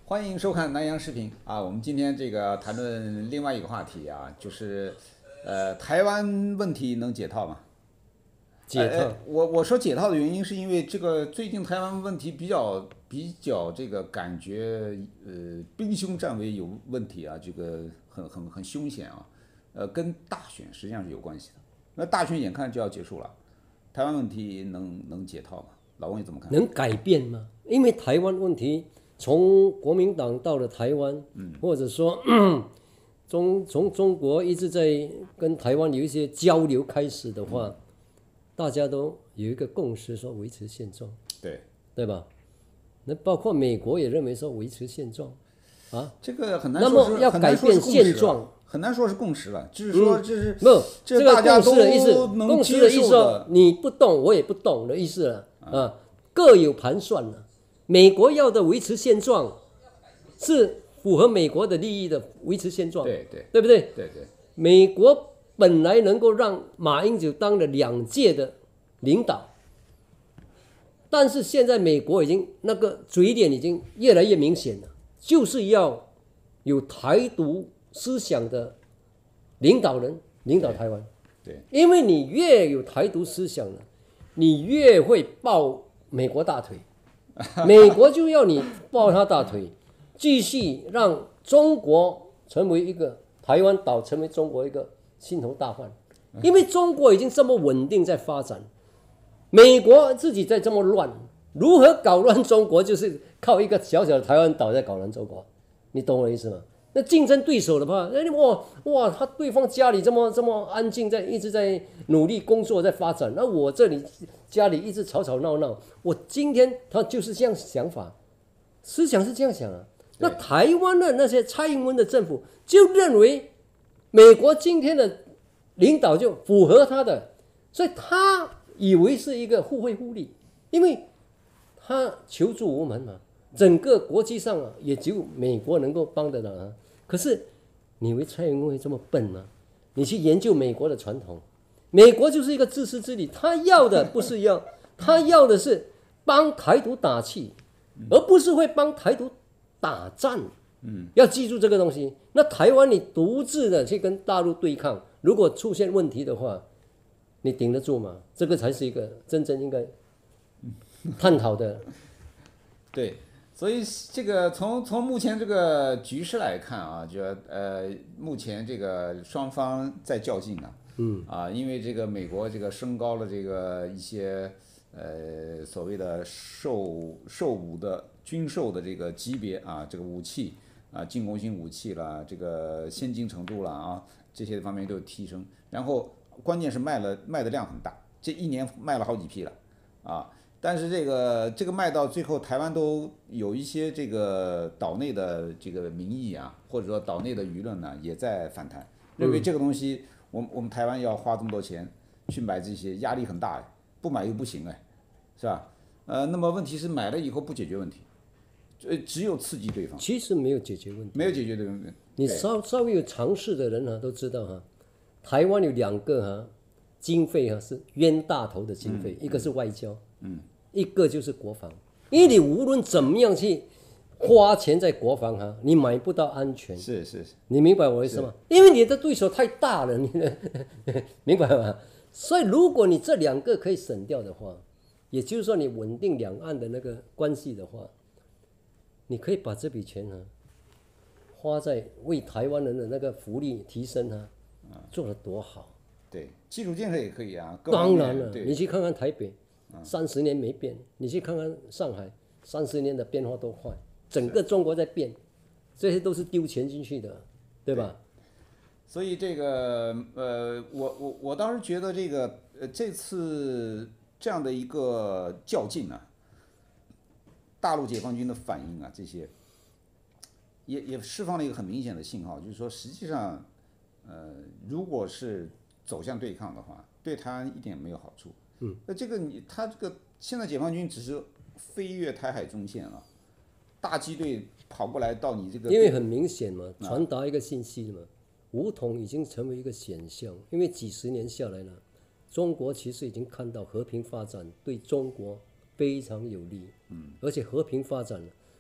欢迎收看南洋视频啊！我们今天这个谈论另外一个话题啊，就是台湾问题能解套吗？ 解套。 我说解套的原因是因为这个最近台湾问题比较这个感觉兵凶战危有问题啊，这个很凶险啊，跟大选实际上是有关系的。那大选眼看就要结束了，台湾问题能解套吗？老王你怎么看？ 能改变吗？因为台湾问题从国民党到了台湾，或者说从中国一直在跟台湾有一些交流开始的话，大家都有一个共识，说维持现状， 对对吧？那包括美国也认为说维持现状啊。 这个很难那说是么要改变现状， 很难说是共识了，就是说这是没有这个大家都共识的意思， 能共识接的意思说受的。 你不动我也不动的意思了啊，各有盘算了。美国要的维持现状是符合美国的利益的维持现状，对不对？ 对， 美国本来能够让马英九当了2届的领导，但是现在美国已经那个嘴脸已经越来越明显了，就是要有台独思想的领导人领导台湾。 对， 因为你越有台独思想了，你越会抱美国大腿，美国就要你抱他大腿，继续让中国成为一个台湾岛成为中国一个心头大患。因为中国已经这么稳定在发展，美国自己在这么乱，如何搞乱中国，就是靠一个小小的台湾岛在搞乱中国，你懂我的意思吗？那竞争对手的话，哇，他对方家里这么安静，一直在努力工作，在发展，那我这里家里一直吵吵闹闹，我今天他就是这样想法，思想是这样想啊。那台湾的那些蔡英文的政府就认为美国今天的领导就符合他的，所以他以为是一个互惠互利，因为他求助无门嘛。整个国际上啊，也只有美国能够帮得了啊。可是你以为蔡英文会这么笨吗？你去研究美国的传统，美国就是一个自私自利，他要的不是他要的是帮台独打气，而不是会帮台独打战。要记住这个东西。那台湾你独自的去跟大陆对抗，如果出现问题的话，你顶得住吗？这个才是一个真正应该探讨的。 对，所以这个从目前这个局势来看啊，就目前这个双方在较劲啊，因为这个美国这个升高了这个一些所谓的售武的军售的这个级别啊，这个武器啊，进攻性武器啦，这个先进程度啦啊，这些方面都有提升，然后关键是卖的量很大，这一年卖了好几批了啊。但是这个卖到最后，台湾都有一些这个岛内的这个民意啊，或者说岛内的舆论呢，也在反弹，认为这个东西，我们台湾要花这么多钱去买这些，压力很大，不买又不行是吧？那么问题是买了以后不解决问题，只有刺激对方。 其实没有解决问题， 没有解决的问题。 你稍微有常识的人都知道台湾有2个经费是冤大头的经费，一个是外交，一个就是国防。因为你无论怎么样去花钱在国防你买不到安全。 是， 你明白我的意思吗？因为你的对手太大了，明白吗？所以如果你这2个可以省掉的话，也就是说你稳定两岸的那个关系的话，你可以把这笔钱花在为台湾人的那个福利提升做得多好。 对，基础建设也可以啊。 当然了，你去看看台北，30年没变；你去看看上海，30年的变化都快。整个中国在变，这些都是丢钱进去的，对吧？ 所以这个我倒是觉得这个这次这样的一个较劲大陆解放军的反应这些也释放了一个很明显的信号，就是说实际上如果是走向对抗的话，对台湾一点没有好处。那他这个现在解放军只是飞越台海中线大机队跑过来到你这个， 因为很明显嘛，传达一个信息嘛，武统已经成为一个现象。因为几十年下来了，中国其实已经看到和平发展对中国非常有利，而且和平发展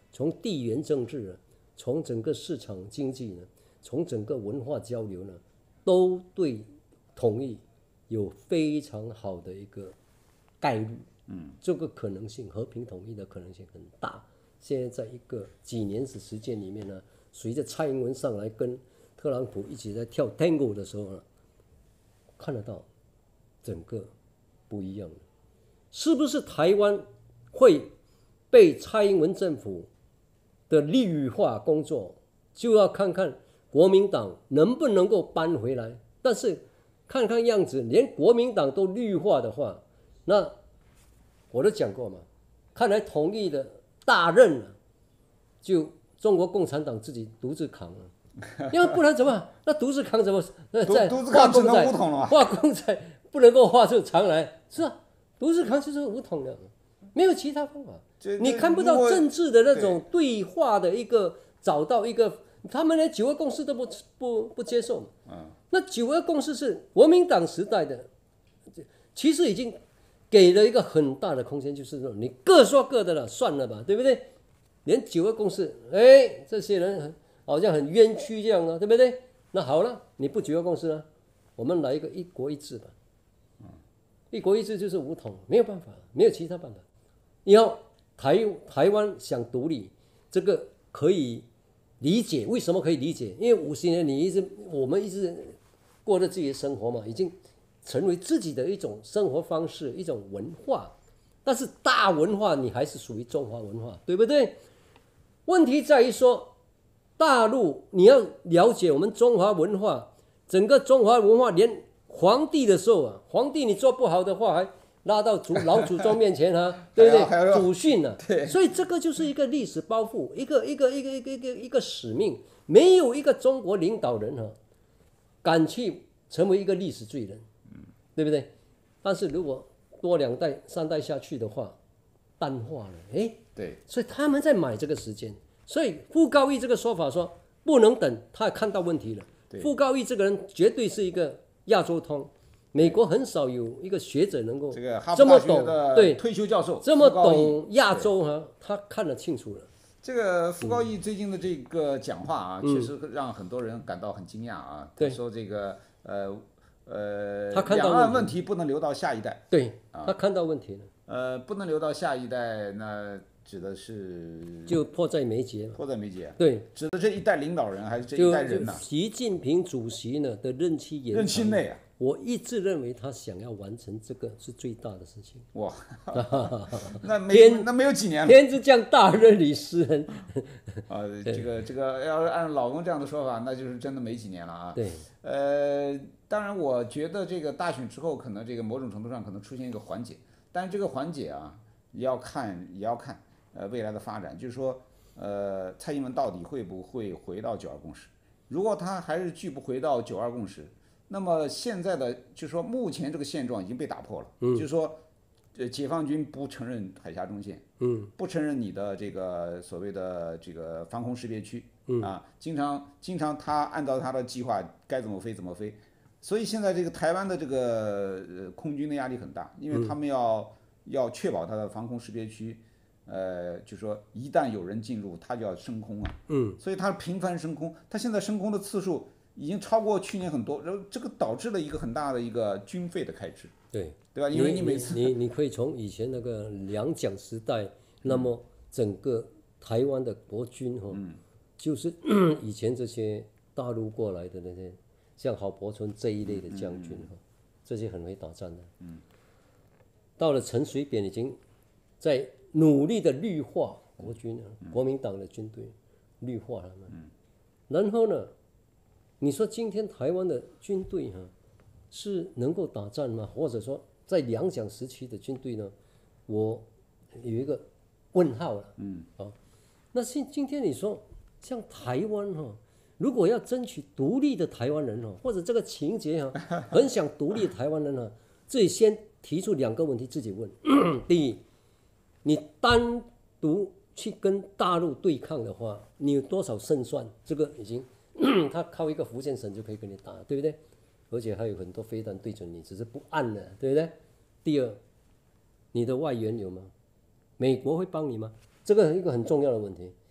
从地缘政治从整个市场经济呢，从整个文化交流呢，都对统一有非常好的一个概率。这个可能性，和平统一的可能性很大。现在在一个几年的时间里面呢，随着蔡英文上来跟特朗普一起在跳 Tango 的时候呢，看得到整个不一样了。是不是台湾会被蔡英文政府的绿化工作，就要看看国民党能不能够搬回来。但是看看样子，连国民党都绿化的话，那我都讲过嘛，看来统一的大任就中国共产党自己独自扛了，因为不然怎么？那独自扛怎么？ 独自扛只能武统了嘛？ 画公仔不能够画出长来，是啊，独自扛就是武统了，没有其他方法。你看不到政治的那种对话的一个找到一个，他们连9·2共识都不接受。那9·2共识是国民党时代的，其实已经给了一个很大的空间，就是说你各说各的了，算了吧，对不对？连9·2共识，这些人好像很冤屈这样啊，对不对？那好了，你不9·2共识了，我们来一个一国一制吧。一国一制就是武统，没有办法，没有其他办法。以后台湾想独立，这个可以理解。为什么可以理解？因为50年我们一直过着自己的生活嘛，已经成为自己的一种生活方式，一种文化。但是大文化你还是属于中华文化，对不对？问题在于说，大陆你要了解我们中华文化，整个中华文化连皇帝的时候皇帝你做不好的话，还拉到老祖宗面前对不对？祖训所以这个就是一个历史包袱，一个使命。没有一个中国领导人敢去成为一个历史罪人，对不对？但是如果多2代3代下去的话，淡化了， 对， 所以他们在买这个时间。所以傅高义这个说法说不能等，他也看到问题了。傅高义这个人绝对是一个亚洲通，美国很少有一个学者能够这么懂，对， 退休教授这么懂亚洲他看得清楚了。 这个傅高义最近的这个讲话确实让很多人感到很惊讶他说这个他看到两岸问题不能留到下一代， 对，他看到问题了。不能留到下一代，那指的是就迫在眉睫。 迫在眉睫。 对， 指的这一代领导人还是这一代人呢？ 习近平主席呢的任期延长， 任期内我一直认为他想要完成这个是最大的事情。 哇，那没有几年了。 天之降大任于斯人。 这个要是按老翁这样的说法，那就是真的没几年了对。 当然，我觉得这个大选之后，可能这个某种程度上可能出现一个缓解，但是这个缓解也要看未来的发展，就是说蔡英文到底会不会回到9·2共识？如果他还是拒不回到9·2共识，那么现在的就是说目前这个现状已经被打破了，就是说解放军不承认海峡中线，不承认你的这个所谓的这个防空识别区，经常他按照他的计划该怎么飞怎么飞，所以现在这个台湾的这个空军的压力很大，因为他们要确保他的防空识别区，就是说一旦有人进入，他就要升空所以他频繁升空，他现在升空的次数已经超过去年很多，然后这个导致了一个很大的一个军费的开支， 对吧？因为你每次你可以从以前那个两蒋时代，那么整个台湾的国军就是以前这些大陆过来的那些，像郝柏村这一类的将军这些很会打仗的，到了陈水扁已经在努力的绿化国军国民党的军队绿化他们，然后呢？你说今天台湾的军队是能够打仗吗？或者说在两蒋时期的军队呢？我有一个问号了。那今天你说像台湾如果要争取独立的台湾人或者这个情节很想独立的台湾人自己先提出2个问题自己问。第一，你单独去跟大陆对抗的话，你有多少胜算？这个已经。他靠一个福建省就可以跟你打，对不对？而且还有很多飞弹对准你，只是不按了，对不对？第二，你的外援有吗？美国会帮你吗？这个一个很重要的问题。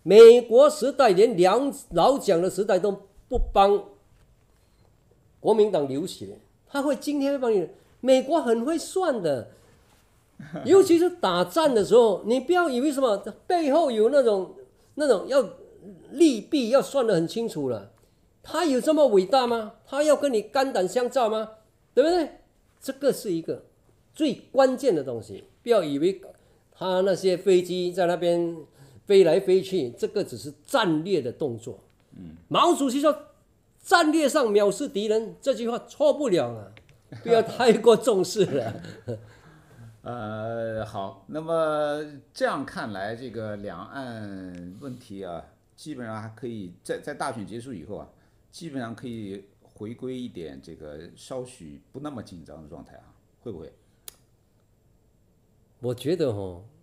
美国时代连老蒋的时代都不帮国民党流血，他会今天会帮你。美国很会算的，尤其是打战的时候，你不要以为什么背后有那种要利弊要算得很清楚了。他有这么伟大吗？他要跟你肝胆相照吗？对不对？这个是一个最关键的东西。不要以为他那些飞机在那边飞来飞去，这个只是战略的动作。毛主席说战略上藐视敌人，这句话错不了了，不要太过重视了。 好，那么这样看来，这个两岸问题啊，基本上还可以在大选结束以后啊，基本上可以回归一点这个稍许不那么紧张的状态啊，会不会？ 我觉得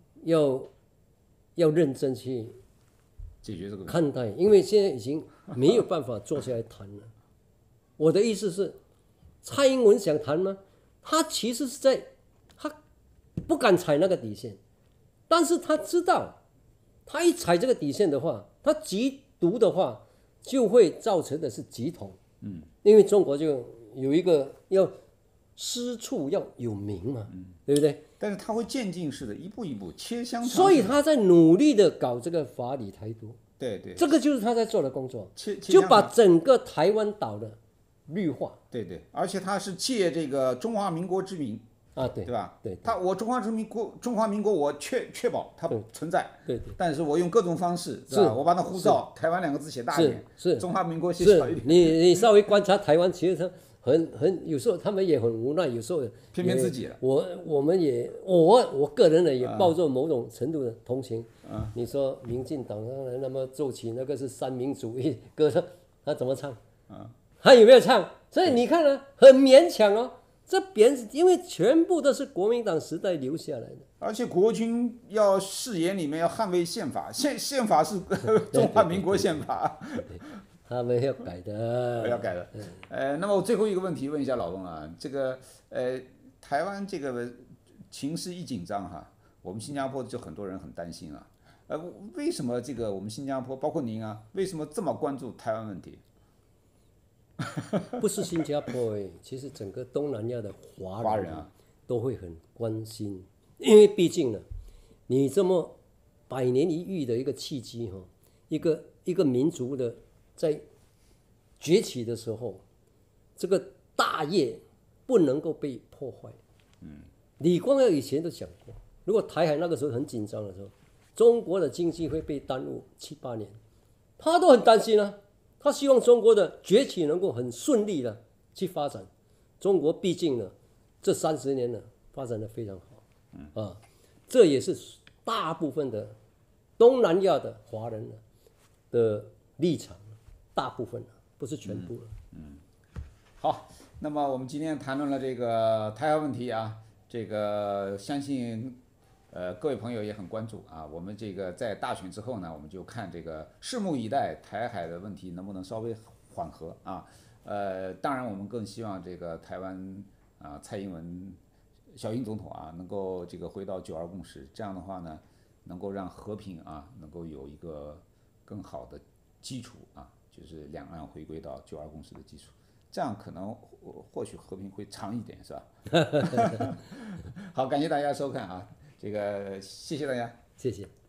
要认真去解决这个问题看待，因为现在已经没有办法坐下来谈了。我的意思是，蔡英文想谈吗？他其实是他不敢踩那个底线，但是他知道，他一踩这个底线的话，他急毒的话，就会造成的是急统。因为中国就有一个要师处要有名嘛，对不对？ 但是他会渐进式的，一步一步切香肠式的。 所以他在努力的搞这个法理台独， 对对， 这个就是他在做的工作， 切就把整个台湾岛的绿化。 对对，而且他是借这个中华民国之名啊，对吧？ 对， 我中华民国我确保它存在， 对， 但是我用各种方式，是吧？我把那护照台湾两个字写大一点， 是中华民国写小一点。 你稍微观察台湾，其实他有时候他们也很无奈，有时候偏偏自己了。 我个人呢也抱着某种程度的同情。你说民进党那么奏起那个是三民主义歌，他怎么唱？他有没有唱？所以你看呢，很勉强哦。这边因为全部都是国民党时代留下来的， 而且国军要誓言里面要捍卫宪法，宪法是中华民国宪法， 他们要改的， 要改的。那么我最后一个问题问一下老东啊，这个台湾这个情势一紧张哈，我们新加坡就很多人很担心啊，为什么这个我们新加坡包括您啊，为什么这么关注台湾问题？ 不是新加坡其实整个东南亚的华人啊都会很关心，因为毕竟呢，你这么百年一遇的一个契机哈，一个民族的在崛起的时候，这个大业不能够被破坏。李光耀以前都讲过，如果台海那个时候很紧张的时候，中国的经济会被耽误7、8年，他都很担心啊。他希望中国的崛起能够很顺利的去发展。中国毕竟呢，这30年呢发展的非常好，这也是大部分的东南亚的华人的立场，大部分不是全部了。 好，那么我们今天谈论了这个台湾问题啊，这个相信各位朋友也很关注啊。我们这个在大选之后呢，我们就看这个拭目以待，台海的问题能不能稍微缓和啊？当然我们更希望这个台湾啊，蔡英文小英总统啊，能够这个回到9·2共识，这样的话呢，能够让和平啊能够有一个更好的基础啊，就是两岸回归到9·2共识的基础。这样可能或许和平会长一点，是吧？好，感谢大家收看啊，这个谢谢大家， 谢谢。